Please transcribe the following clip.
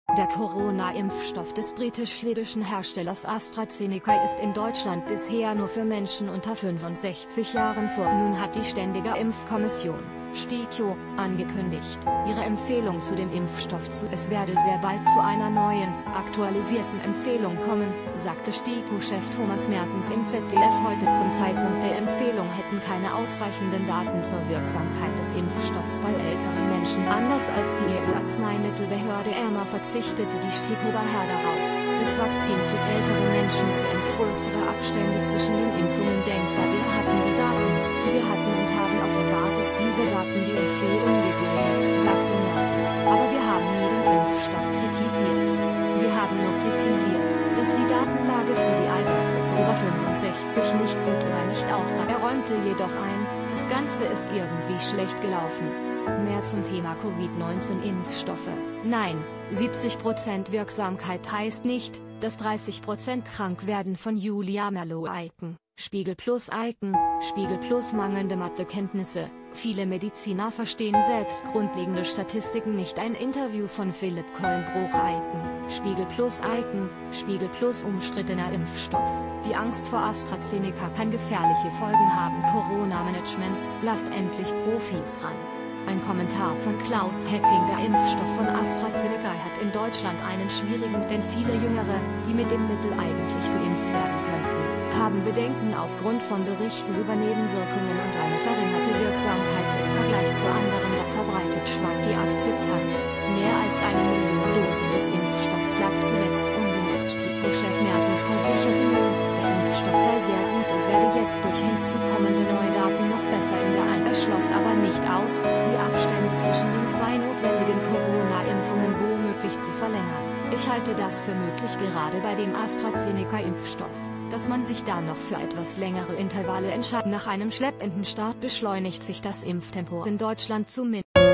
Der Corona-Impfstoff des britisch-schwedischen Herstellers AstraZeneca ist in Deutschland bisher nur für Menschen unter 65 Jahren vorgesehen. Nun hat die Ständige Impfkommission, STIKO, angekündigt, ihre Empfehlung zu dem Impfstoff Es werde sehr bald zu einer neuen, aktualisierten Empfehlung kommen, sagte STIKO-Chef Thomas Mertens im ZDF heute. Zum Zeitpunkt der Empfehlung hätten keine ausreichenden Daten zur Wirksamkeit des Impfstoffs bei älteren Menschen. Anders als die EU-Arzneimittelbehörde EMA verzichtete die STIKO daher darauf, das Vakzin für ältere Menschen zu impfen. Größere Abstände zwischen den Impfungen denkbar. Wir hatten die Daten, die wir hatten und haben auf der Basis dieser Daten die Empfehlung gegeben, sagte Mertens. Aber wir haben nie den Impfstoff kritisiert. Wir haben nur kritisiert, dass die Datenlage für die Altersgruppe über 65 nicht gut oder nicht ausreicht. Er räumte jedoch ein, das Ganze ist irgendwie schlecht gelaufen. Mehr zum Thema Covid-19-Impfstoffe. Nein, 70% Wirksamkeit heißt nicht, dass 30% krank werden. Von Julia Merlo-Eicken, Spiegel Plus. Eicken, Spiegel Plus. Mangelnde Mathekenntnisse. Viele Mediziner verstehen selbst grundlegende Statistiken nicht. Ein Interview von Philipp Kollenbruch-Eicken, Spiegel Plus. Eicken, Spiegel Plus. Umstrittener Impfstoff. Die Angst vor AstraZeneca kann gefährliche Folgen haben. Corona-Management, lasst endlich Profis ran. Ein Kommentar von Klaus Hecking. Der Impfstoff von AstraZeneca hat in Deutschland einen schwierigen, denn viele Jüngere, die mit dem Mittel eigentlich geimpft werden könnten, haben Bedenken aufgrund von Berichten über Nebenwirkungen und eine verringerte Wirksamkeit. Im Vergleich zu anderen verbreitet schwankt die Akzeptanz. Mehr als 1 Million Dosen des Impfstoffs lag zuletzt ungenutzt. STIKO-Chef Mertens versicherte nun, der Impfstoff sei sehr gut und werde jetzt durch hinzukommende neue Daten noch besser in der Er schloss aber nicht aus, die Abstände zwischen den 2 notwendigen Corona-Impfungen womöglich zu verlängern. Ich halte das für möglich, gerade bei dem AstraZeneca-Impfstoff, dass man sich da noch für etwas längere Intervalle entscheidet. Nach einem schleppenden Start beschleunigt sich das Impftempo in Deutschland zumindest.